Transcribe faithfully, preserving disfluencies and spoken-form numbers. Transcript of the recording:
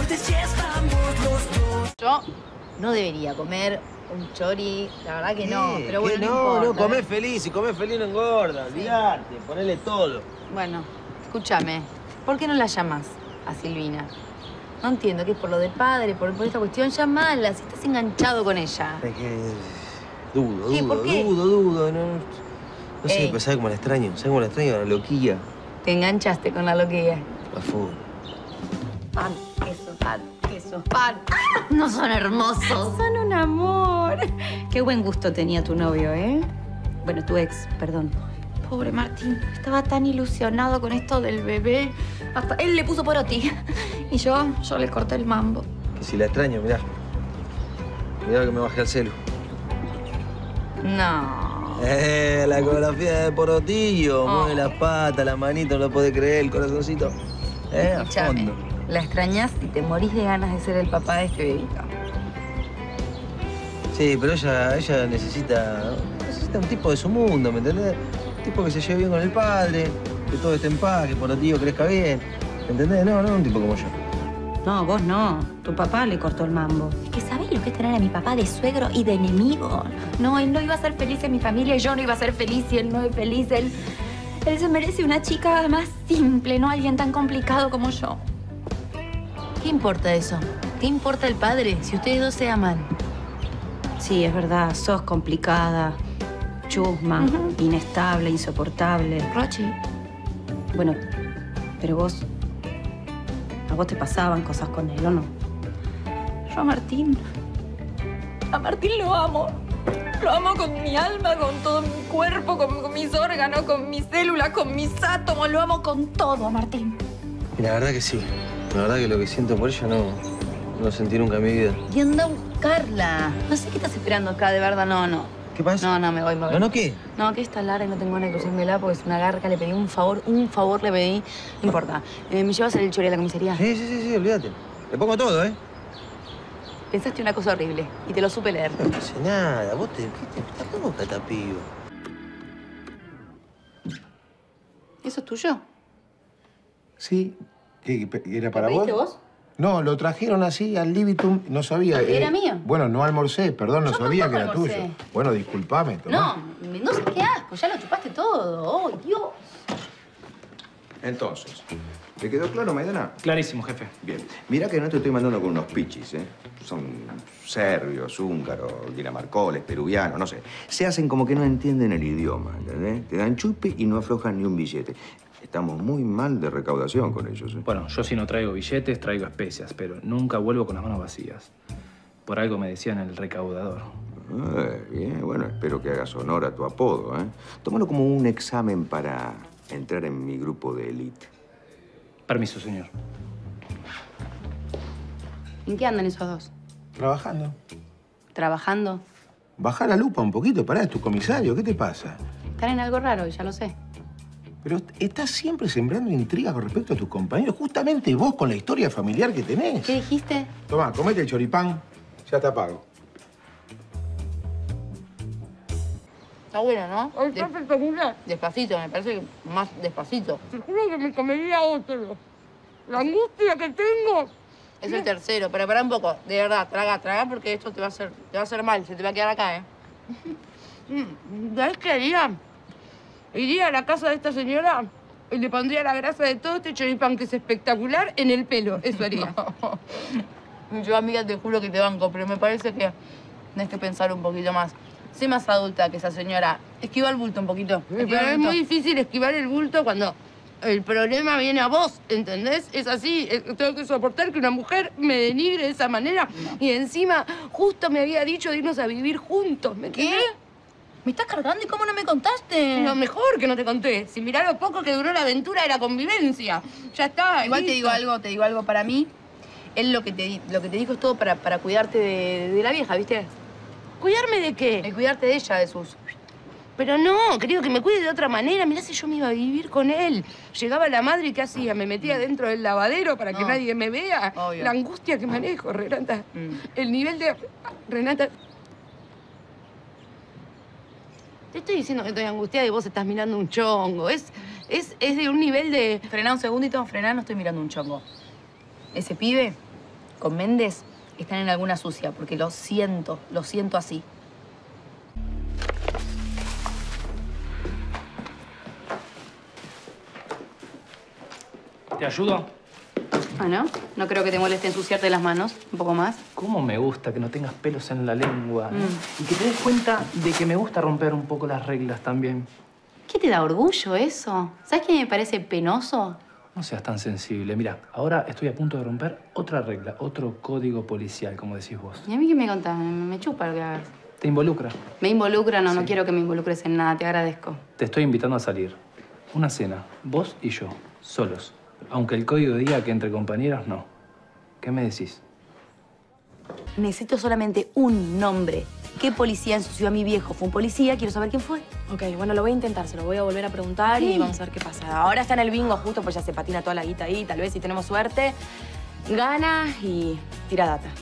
suerte si estamos los dos. Yo no debería comer un chori, la verdad que no, ¿Qué? pero bueno, ¿Qué? no, No, importa. no, comés feliz, si comés feliz no engorda, Sí. olvidate, ponele todo. Bueno, escúchame, ¿por qué no la llamas a Silvina? No entiendo, ¿qué es por lo de padre, por, por esta cuestión? Llamala, si estás enganchado con ella. Es que dudo, ¿Qué? dudo, ¿Por qué? dudo, dudo, no, no sé, Ey. pero ¿sabes cómo la extraño? ¿Sabes cómo la extraño? La loquilla, Te enganchaste con la loquilla. a full. Pan, queso, pan, queso, pan. No son hermosos. Son un amor. Qué buen gusto tenía tu novio, ¿eh? Bueno, tu ex, perdón. Pobre Martín, estaba tan ilusionado con esto del bebé. Hasta él le puso poroti. Y yo, yo le corté el mambo. Que si la extraño, mirá. Mirá que me bajé al celu. No. Eh, la coreografía de Porotillo. Oh. Mueve las patas, la manito, no lo podés creer, el corazoncito. Eh, a Escúchame, fondo. la extrañas y te morís de ganas de ser el papá de este bebito. Sí, pero ella, ella necesita, necesita un tipo de su mundo, ¿me entendés? Un tipo que se lleve bien con el padre, que todo esté en paz, que Porotillo crezca bien. ¿Me entendés? No, no un tipo como yo. No, vos no. Tu papá le cortó el mambo. Es que ¿sabés lo que es tener a mi papá de suegro y de enemigo? No, él no iba a ser feliz en mi familia y yo no iba a ser feliz y él no es feliz. Él, él se merece una chica más simple, no alguien tan complicado como yo. ¿Qué importa eso? ¿Qué importa el padre si ustedes dos se aman? Sí, es verdad. Sos complicada, chusma, Ujú. inestable, insoportable. Rochi, Bueno, pero vos... ¿A vos te pasaban cosas con él o no? yo a Martín, a Martín lo amo. Lo amo con mi alma, con todo mi cuerpo, con, con mis órganos, con mis células, con mis átomos. Lo amo con todo a Martín. Y la verdad que sí. La verdad que lo que siento por ella no, no lo sentí nunca en mi vida. Y anda a buscarla. No sé qué estás esperando acá, de verdad, no, no. ¿Qué pasa? No, no, me voy, me voy. ¿No, no qué? No, que está larga y no tengo ganas de cruzármela porque es una garca. Le pedí un favor, un favor le pedí. No importa. Eh, ¿Me llevas el chori a la comisaría? Sí, sí, sí, sí, olvídate. Le pongo todo, ¿eh? Pensaste una cosa horrible y te lo supe leer. No pasa nada. Vos te... ¿Qué te estás loca, esta piba? ¿Eso es tuyo? Sí. ¿Qué, qué, ¿Era para ¿Lo vos? pediste vos? No, lo trajeron así al libitum. No sabía. ¿Era mío? Bueno, no almorcé, perdón, no Yo sabía que tampoco era almorcé. tuyo. Bueno, discúlpame, No, Tomás. me- no sé qué asco. Ya lo chupaste todo. ¡Oh, Dios! Entonces, ¿te quedó claro, Maidana? Clarísimo, jefe. Bien. Mira que no te estoy mandando con unos pichis, ¿eh? Son serbios, húngaros, dinamarcoles, peruvianos, no sé. Se hacen como que no entienden el idioma, ¿entendés? Te dan chupe y no aflojan ni un billete. Estamos muy mal de recaudación con ellos, ¿eh? Bueno, yo si no traigo billetes, traigo especias, pero nunca vuelvo con las manos vacías. Por algo me decían el recaudador. Eh, bien, bueno, espero que hagas honor a tu apodo, ¿eh? Tómalo como un examen para entrar en mi grupo de élite. Permiso, señor. ¿En qué andan esos dos? Trabajando. ¿Trabajando? Baja la lupa un poquito, pará, es tu comisario, ¿qué te pasa? Están en algo raro, ya lo sé. Pero estás siempre sembrando intrigas con respecto a tus compañeros, justamente vos con la historia familiar que tenés. ¿Qué dijiste? Tomá, comete el choripán, ya te pago. Está bueno, ¿no? Está espectacular. Despacito, me parece que más despacito. Te juro que me comería otro. La angustia que tengo. Es el tercero, pero pará un poco. De verdad, traga, traga, porque esto te va a hacer, te va a hacer mal. Se te va a quedar acá, ¿eh? Mm, ¿Sabes qué haría? Iría a la casa de esta señora y le pondría la grasa de todo este choripán, que es espectacular, en el pelo. Eso haría. Yo, amiga, te juro que te banco, pero me parece que tenés que pensar un poquito más. Sé más adulta que esa señora. Esquiva el bulto un poquito. Pero Esquiva el es bulto. muy difícil esquivar el bulto cuando el problema viene a vos, ¿entendés? Es así. Es- Tengo que soportar que una mujer me denigre de esa manera. Y encima, justo me había dicho de irnos a vivir juntos. ¿Me ¿Qué? entendés? ¿Me estás cargando y cómo no me contaste? Lo mejor que no te conté. Si mirá lo poco que duró la aventura de la convivencia. Ya está. Igual te listo. digo algo, te digo algo para mí. Él lo que te, di- lo que te dijo es todo para, para cuidarte de, de la vieja, ¿viste? ¿Cuidarme de qué? El cuidarte de ella, de sus... Pero no, querido, que me cuide de otra manera. Mirá si yo me iba a vivir con él. Llegaba la madre y ¿qué hacía? Me metía dentro del lavadero para que No. nadie me vea. Obvio. La angustia que manejo, Renata. Mm. El nivel de... Renata... Te estoy diciendo que estoy angustiada y vos estás mirando un chongo. Es, es, es de un nivel de... Frená un segundito, frená, no estoy mirando un chongo. Ese pibe con Méndez están en alguna sucia, porque lo siento, lo siento así. ¿Te ayudo? Ah, ¿no? No creo que te moleste ensuciarte las manos. Un poco más. ¿Cómo me gusta que no tengas pelos en la lengua? ¿eh? Mm. Y que te des cuenta de que me gusta romper un poco las reglas también. ¿Qué te da orgullo eso? ¿Sabes qué me parece penoso? No seas tan sensible. Mira, ahora estoy a punto de romper otra regla, otro código policial, como decís vos. ¿Y a mí qué me contás? Me, me chupa lo que hagas. ¿Te involucra? ¿Me involucra? No, Sí. no quiero que me involucres en nada. Te agradezco. Te estoy invitando a salir. Una cena, vos y yo, solos. Aunque el código diga que entre compañeros, no. ¿Qué me decís? Necesito solamente un nombre. ¿Qué policía ensució a mi viejo? ¿Fue un policía? Quiero saber quién fue. Ok, bueno, lo voy a intentar. Se lo voy a volver a preguntar Sí. y vamos a ver qué pasa. Ahora está en el bingo justo, pues ya se patina toda la guita ahí. Tal vez, si tenemos suerte, gana y tira data.